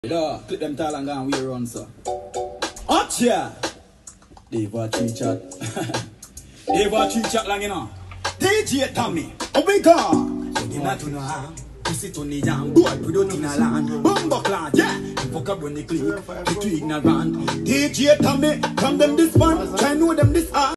Clip them tall and go and we run, so. Hot yeah! Dave watch you chat. Dave watch you chat long enough. DJ Tommy, oh we gone! So you not to know how. Pussy to the jam, boy put out in a land. Bumbo clan, yeah! Fuck up when they click, get too ignorant. DJ Tommy, come them this one, try know them this hard.